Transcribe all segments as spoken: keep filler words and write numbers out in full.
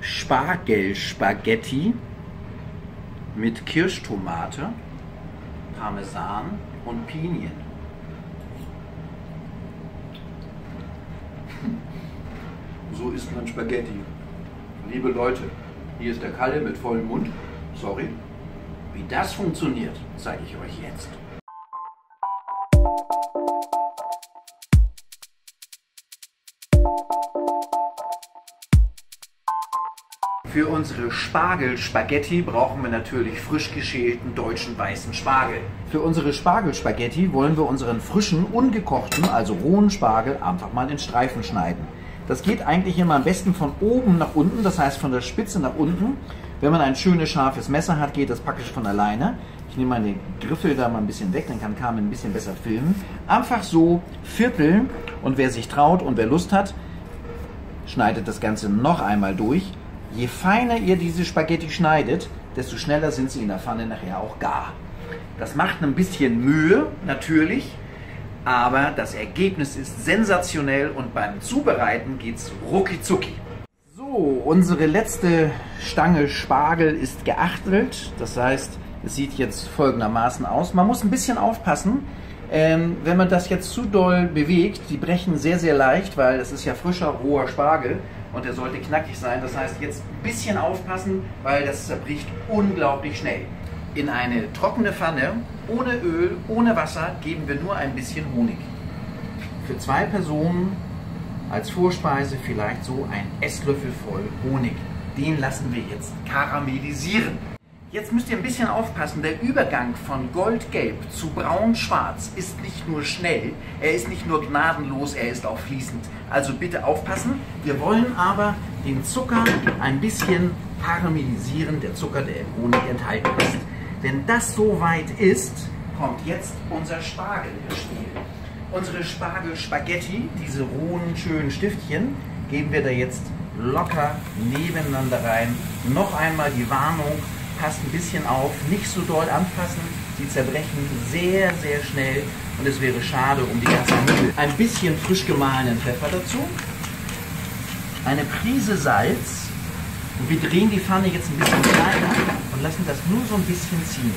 Spargelspaghetti mit Kirschtomate, Parmesan und Pinien. So isst man Spaghetti. Liebe Leute, hier ist der Kalle mit vollem Mund. Sorry. Wie das funktioniert, zeige ich euch jetzt. Für unsere Spargelspaghetti brauchen wir natürlich frisch geschälten deutschen weißen Spargel. Für unsere Spargelspaghetti wollen wir unseren frischen, ungekochten, also rohen Spargel einfach mal in Streifen schneiden. Das geht eigentlich immer am besten von oben nach unten, das heißt von der Spitze nach unten. Wenn man ein schönes, scharfes Messer hat, geht das praktisch von alleine. Ich nehme meine Griffel da mal ein bisschen weg, dann kann Carmen ein bisschen besser filmen. Einfach so vierteln und wer sich traut und wer Lust hat, schneidet das Ganze noch einmal durch. Je feiner ihr diese Spaghetti schneidet, desto schneller sind sie in der Pfanne nachher auch gar. Das macht ein bisschen Mühe, natürlich, aber das Ergebnis ist sensationell und beim Zubereiten geht's rucki zucki. So, unsere letzte Stange Spargel ist geachtelt, das heißt, es sieht jetzt folgendermaßen aus. Man muss ein bisschen aufpassen, ähm, wenn man das jetzt zu doll bewegt, die brechen sehr, sehr leicht, weil es ist ja frischer, roher Spargel. Und der sollte knackig sein. Das heißt, jetzt ein bisschen aufpassen, weil das zerbricht unglaublich schnell. In eine trockene Pfanne, ohne Öl, ohne Wasser, geben wir nur ein bisschen Honig. Für zwei Personen als Vorspeise vielleicht so ein Esslöffel voll Honig. Den lassen wir jetzt karamellisieren. Jetzt müsst ihr ein bisschen aufpassen, der Übergang von goldgelb zu braun-schwarz ist nicht nur schnell, er ist nicht nur gnadenlos, er ist auch fließend. Also bitte aufpassen, wir wollen aber den Zucker ein bisschen karamellisieren, der Zucker, der im Honig enthalten ist. Wenn das soweit ist, kommt jetzt unser Spargel ins Spiel. Unsere Spargelspaghetti, diese rohen, schönen Stiftchen, geben wir da jetzt locker nebeneinander rein. Noch einmal die Warnung. Passt ein bisschen auf, nicht so doll anfassen, die zerbrechen sehr, sehr schnell und es wäre schade um die ganze Mühle. Ein bisschen frisch gemahlenen Pfeffer dazu, eine Prise Salz und wir drehen die Pfanne jetzt ein bisschen kleiner und lassen das nur so ein bisschen ziehen.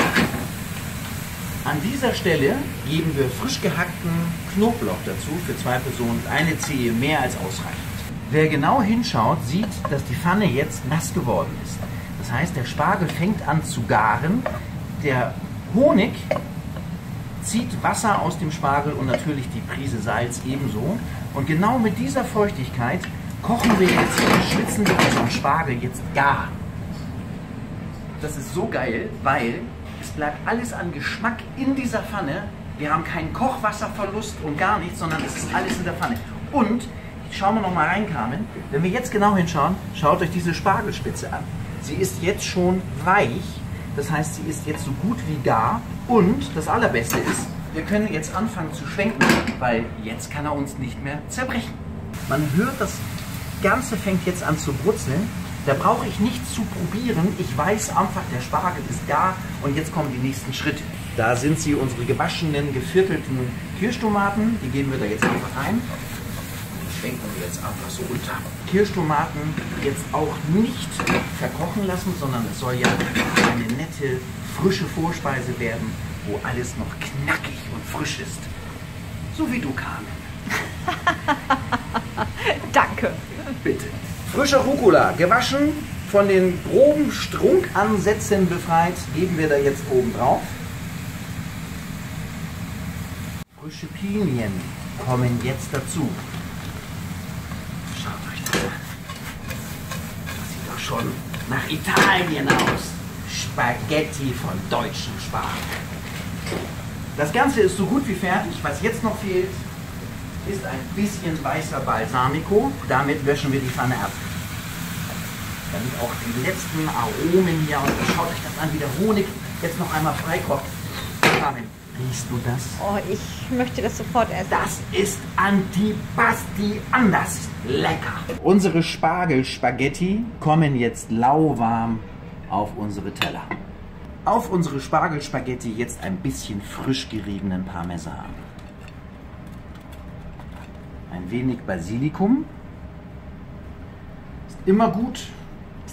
An dieser Stelle geben wir frisch gehackten Knoblauch dazu, für zwei Personen eine Zehe mehr als ausreichend. Wer genau hinschaut, sieht, dass die Pfanne jetzt nass geworden ist. Das heißt, der Spargel fängt an zu garen, der Honig zieht Wasser aus dem Spargel und natürlich die Prise Salz ebenso. Und genau mit dieser Feuchtigkeit kochen wir jetzt, schwitzen wir unseren Spargel jetzt gar. Das ist so geil, weil es bleibt alles an Geschmack in dieser Pfanne. Wir haben keinen Kochwasserverlust und gar nichts, sondern es ist alles in der Pfanne. Und, schauen wir noch mal rein, Carmen, wenn wir jetzt genau hinschauen, schaut euch diese Spargelspitze an. Sie ist jetzt schon weich, das heißt, sie ist jetzt so gut wie gar und das Allerbeste ist, wir können jetzt anfangen zu schwenken, weil jetzt kann er uns nicht mehr zerbrechen. Man hört, das Ganze fängt jetzt an zu brutzeln, da brauche ich nichts zu probieren, ich weiß einfach, der Spargel ist gar und jetzt kommen die nächsten Schritte. Da sind sie, unsere gewaschenen, geviertelten Kirschtomaten, die geben wir da jetzt einfach rein. Schwenken wir jetzt einfach so runter. Kirschtomaten jetzt auch nicht verkochen lassen, sondern es soll ja eine nette, frische Vorspeise werden, wo alles noch knackig und frisch ist. So wie du, Carmen. Danke. Bitte. Frischer Rucola, gewaschen, von den groben Strunkansätzen befreit, geben wir da jetzt oben drauf. Frische Pinien kommen jetzt dazu. Schaut euch das an. Das sieht doch schon nach Italien aus. Spaghetti von deutschen Spargel. Das Ganze ist so gut wie fertig. Was jetzt noch fehlt, ist ein bisschen weißer Balsamico. Damit löschen wir die Pfanne ab. Damit auch die letzten Aromen hier, und schaut euch das an, wie der Honig jetzt noch einmal freikocht. Carmen, riechst du das? Oh, ich möchte das sofort essen. Das ist Antipasti anders lecker. Unsere Spargelspaghetti kommen jetzt lauwarm auf unsere Teller. Auf unsere Spargelspaghetti jetzt ein bisschen frisch geriebenen Parmesan. Ein wenig Basilikum. Ist immer gut,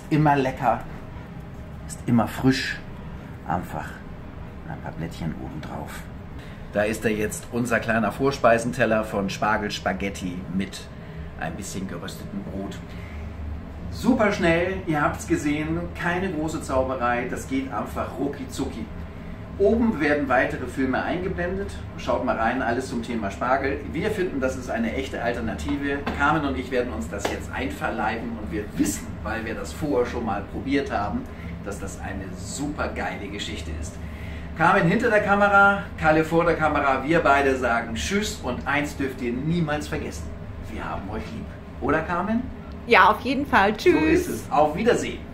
immer lecker, ist immer frisch. Einfach ein paar Blättchen obendrauf. Da ist er jetzt, unser kleiner Vorspeisenteller von Spargelspaghetti mit ein bisschen geröstetem Brot. Super schnell, ihr habt es gesehen, keine große Zauberei, das geht einfach rucki zucki. Oben werden weitere Filme eingeblendet, schaut mal rein, alles zum Thema Spargel. Wir finden, das ist eine echte Alternative. Carmen und ich werden uns das jetzt einverleiben und wir wissen, weil wir das vorher schon mal probiert haben, dass das eine super geile Geschichte ist. Carmen hinter der Kamera, Kalle vor der Kamera, wir beide sagen Tschüss und eins dürft ihr niemals vergessen, wir haben euch lieb. Oder Carmen? Ja, auf jeden Fall. Tschüss. So ist es. Auf Wiedersehen.